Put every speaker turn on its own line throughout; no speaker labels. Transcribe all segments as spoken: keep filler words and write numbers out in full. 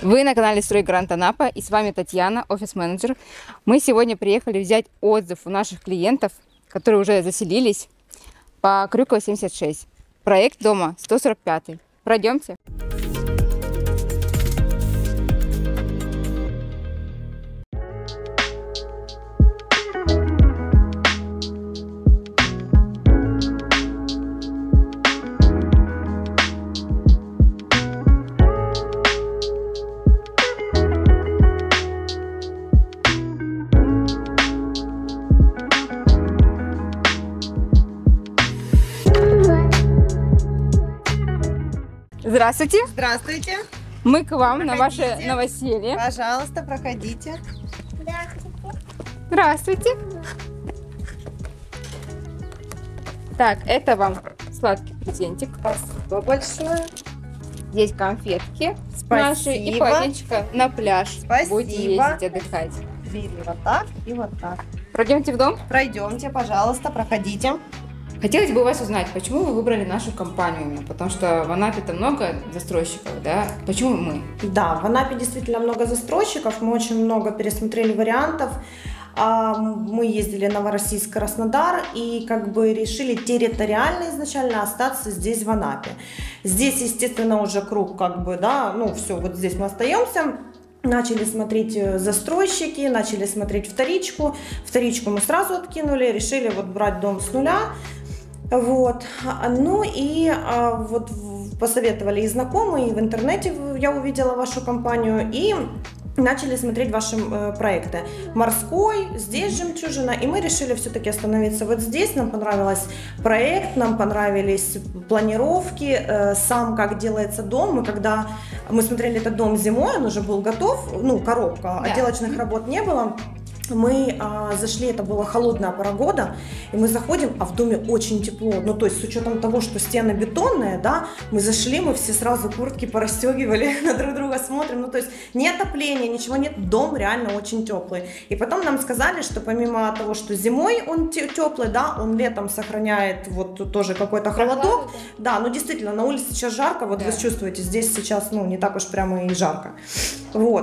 Вы на канале «Стройгарант Анапа» и с вами Татьяна, офис-менеджер. Мы сегодня приехали взять отзыв у наших клиентов, которые уже заселились по Крюкова семьдесят шесть. Проект дома сто сорок пять. Пройдемте. Здравствуйте.
Здравствуйте.
Мы к вам
Проходите.
на ваше новоселье.
Пожалуйста, проходите.
Здравствуйте. Так, это вам сладкий презентик.
Спасибо большое.
Здесь конфетки
Спасибо.
наши и полотенечко на пляж.
Спасибо.
Будете ездить отдыхать.
Бери вот так и вот так.
Пройдемте в дом.
Пройдемте, пожалуйста, проходите.
Хотелось бы у вас узнать, почему вы выбрали нашу компанию именно? Потому что в Анапе-то много застройщиков, да? Почему мы?
Да, в Анапе действительно много застройщиков, мы очень много пересмотрели вариантов. Мы ездили в Новороссийск, Краснодар и как бы решили территориально изначально остаться здесь, в Анапе. Здесь, естественно, уже круг как бы, да, ну все, вот здесь мы остаемся. Начали смотреть застройщики, начали смотреть вторичку. Вторичку мы сразу откинули, решили вот брать дом с нуля. Вот, ну и а, вот посоветовали и знакомые, и в интернете я увидела вашу компанию, и начали смотреть ваши э, проекты. Морской, здесь жемчужина, и мы решили все-таки остановиться вот здесь. Нам понравился проект, нам понравились планировки, э, сам как делается дом. Мы когда мы смотрели этот дом зимой, он уже был готов, ну коробка,
да.
Отделочных работ не было. Мы а, зашли, это была холодная пора года, и мы заходим, а в доме очень тепло. Ну, то есть, с учетом того, что стены бетонные, да, мы зашли, мы все сразу куртки порастегивали, на друг друга смотрим. Ну, то есть, ни отопления, ничего нет, дом реально очень теплый. И потом нам сказали, что помимо того, что зимой он теплый, да, он летом сохраняет вот тоже какой-то холодок. Да, ну, действительно, на улице сейчас жарко, вот да. Вы чувствуете, здесь сейчас, ну, не так уж прямо и жарко. Вот.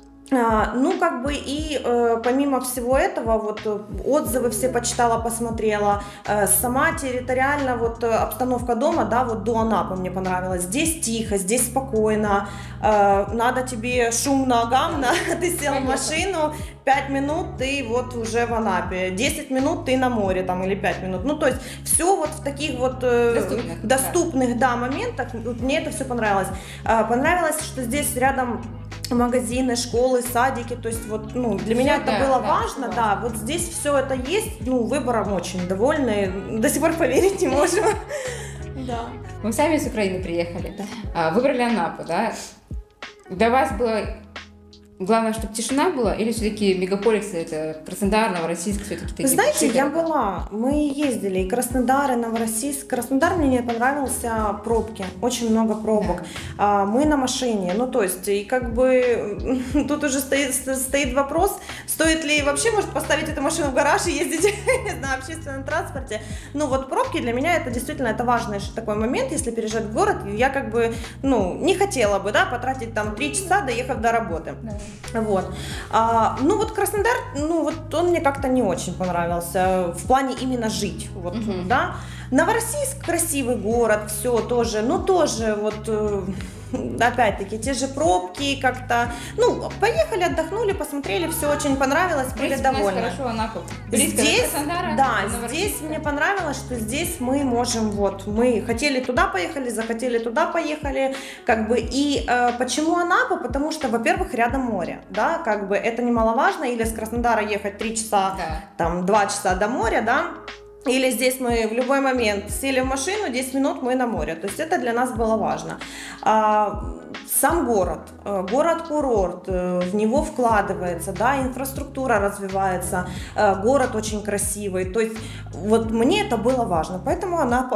А, ну, как бы и э, помимо всего этого, вот отзывы все почитала, посмотрела, э, сама территориально вот обстановка дома, да, вот до Анапы мне понравилась. Здесь тихо, здесь спокойно, э, надо тебе шумно, гамно, ты сел в машину, пять минут ты вот уже в Анапе, десять минут ты на море там или пять минут. Ну, то есть все вот в таких вот э, доступных, доступных да. Да, моментах, мне это все понравилось. Э, понравилось, что здесь рядом магазины, школы, садики, то есть вот, ну, для меня это
да,
было
да,
важно,
важно.
Да, вот здесь все это есть, ну, выбором очень довольны, до сих пор поверить не можем. Да.
Мы сами с Украины приехали, выбрали Анапу, да? Для вас было главное, чтобы тишина была, или все-таки мегаполисы, это Краснодар, Новороссийск, все-таки такие?
Знаете, я была, мы ездили и Краснодар, и Новороссийск. Краснодар мне не понравился, пробки, очень много пробок. Да. Мы на машине, ну то есть, и как бы тут уже стоит, стоит вопрос, стоит ли вообще, может, поставить эту машину в гараж и ездить на общественном транспорте. Ну вот пробки для меня это действительно это важный такой момент, если переезжать в город, я как бы, ну, не хотела бы, да, потратить там три часа, доехав до работы. Да. Вот. А, ну вот Краснодар, ну вот он мне как-то не очень понравился в плане именно жить, вот, uh-huh. да. Новороссийск красивый город, все тоже, но тоже вот опять-таки те же пробки как-то, ну поехали, отдохнули, посмотрели, все очень понравилось, были довольны.
Хорошо, Анапа.
Здесь, да, здесь мне понравилось, что здесь мы можем, вот, мы хотели туда поехали, захотели туда поехали, как бы, и э, почему Анапа? Потому что, во-первых, рядом море, да, как бы это немаловажно, или с Краснодара ехать три часа, да. Там два часа до моря, да. Или здесь мы в любой момент сели в машину, десять минут мы на море. То есть это для нас было важно. Сам город, город-курорт, в него вкладывается, да, инфраструктура развивается, город очень красивый. То есть вот мне это было важно, поэтому Анапа.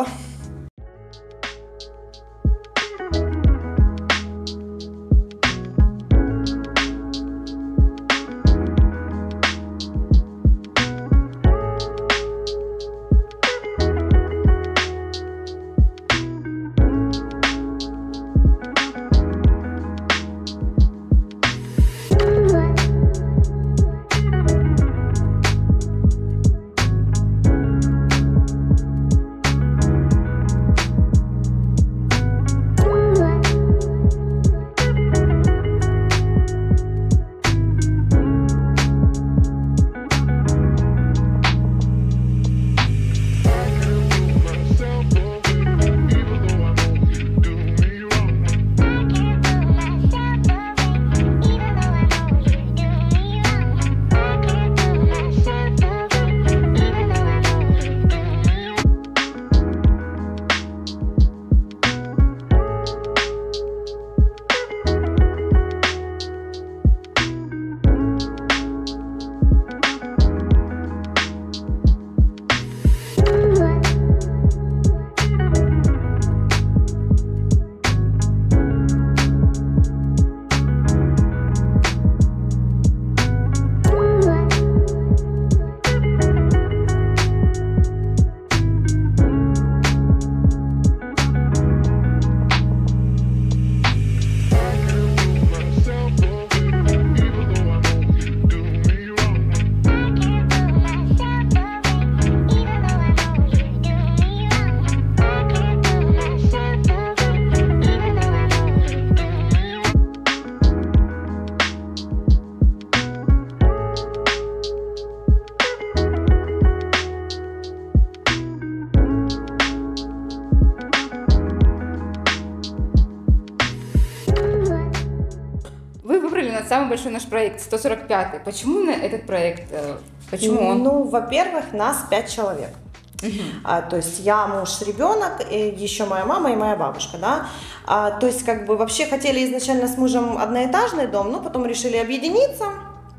именно самый большой наш проект, сто сорок пятый. Почему именно этот проект? Э, Почему он?
Ну, во-первых, нас пять человек. Uh-huh. А, то есть я, муж, ребенок, и еще моя мама и моя бабушка, да. А, то есть как бы вообще хотели изначально с мужем одноэтажный дом, но потом решили объединиться.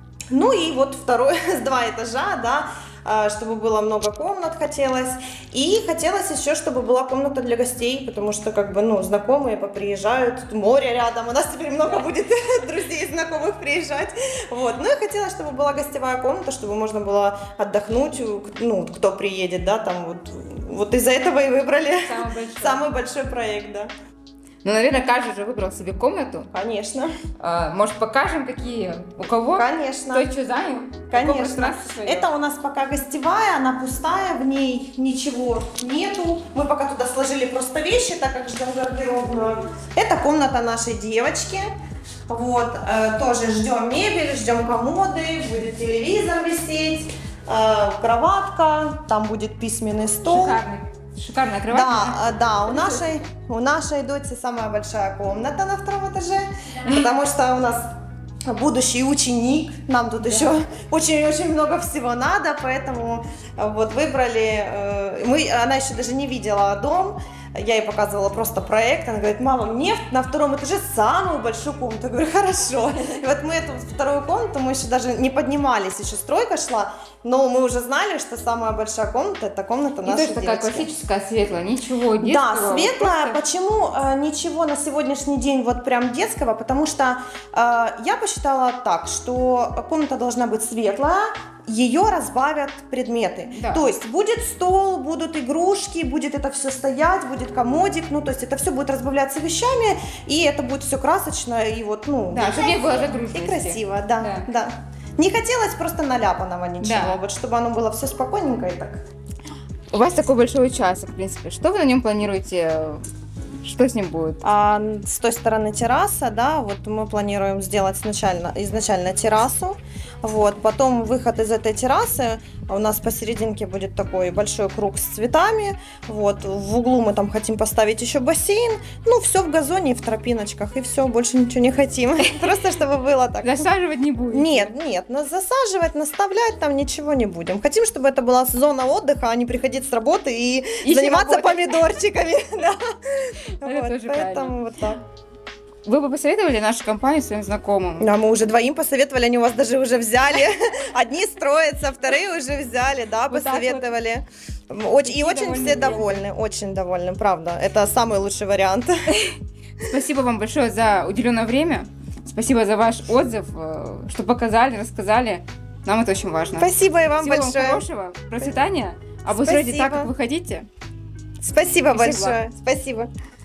Ну и вот второй, с два этажа, да, чтобы было много комнат хотелось. И хотелось еще, чтобы была комната для гостей, потому что, как бы, ну, знакомые поприезжают, море рядом, у нас теперь много будет друзей, знакомых приезжать. Вот. Ну и хотелось, чтобы была гостевая комната, чтобы можно было отдохнуть, ну, кто приедет, да, там вот. Вот из-за этого и выбрали
самый большой,
самый большой проект, да.
Ну, наверное, каждый уже выбрал себе комнату.
Конечно.
А, может, покажем, какие у кого?
Конечно.
Кто что занял?
Конечно. Это у нас пока гостевая, она пустая, в ней ничего нету. Мы пока туда сложили просто вещи, так как ждем гардеробную. Это комната нашей девочки. Вот, э, тоже ждем мебель, ждем комоды, будет телевизор висеть, э, кроватка, там будет письменный стол.
Шикарный. Шикарная кровать.
Да, да, у нашей, у нашей дочери самая большая комната на втором этаже, потому что у нас будущий ученик, нам тут да. еще очень-очень много всего надо, поэтому вот выбрали, мы, она еще даже не видела дом, я ей показывала просто проект, она говорит: мама, мне на втором этаже самую большую комнату. Я говорю: хорошо. И вот мы эту вторую комнату, мы еще даже не поднимались, еще стройка шла, но мы уже знали, что самая большая комната — это комната нашей девочки.
И тоже такая классическая, светлая, ничего детского.
Да, светлая.
Просто...
Почему э, ничего на сегодняшний день вот прям детского? Потому что э, я посчитала так, что комната должна быть светлая, ее разбавят предметы. Да. То есть будет стол, будут игрушки, будет это все стоять, будет комодик, ну то есть это все будет разбавляться вещами, и это будет все красочно и вот, ну,
да, чтобы не было загруженности.
И красиво, да, да, да. Не хотелось просто наляпанного ничего, да. Вот чтобы оно было все спокойненько и так.
У вас такой большой участок, в принципе. Что вы на нем планируете? Что с ним будет?
А, с той стороны терраса, да, вот мы планируем сделать изначально, изначально террасу, вот, потом выход из этой террасы, у нас посерединке будет такой большой круг с цветами, вот, в углу мы там хотим поставить еще бассейн, ну, все в газоне и в тропиночках, и все, больше ничего не хотим, просто чтобы было так.
Засаживать не будем?
Нет, нет, нас засаживать, наставлять там ничего не будем, хотим, чтобы это была зона отдыха, а не приходить с работы и, и заниматься помидорчиками, да.
Это
вот, поэтому вот так.
Вы бы посоветовали нашу компанию своим знакомым?
Да, мы уже двоим посоветовали, они у вас даже уже взяли. Одни строятся, вторые уже взяли, да,
вот
посоветовали. Вот. И очень все довольны, очень довольны, правда. Это самый лучший вариант.
Спасибо вам большое за уделенное время. Спасибо за ваш отзыв, что показали, рассказали. Нам это очень важно.
Спасибо и вам
Всего
большое.
Вам хорошего, процветания. Обустройтесь так, как вы хотите.
Спасибо, Спасибо большое. Спасибо.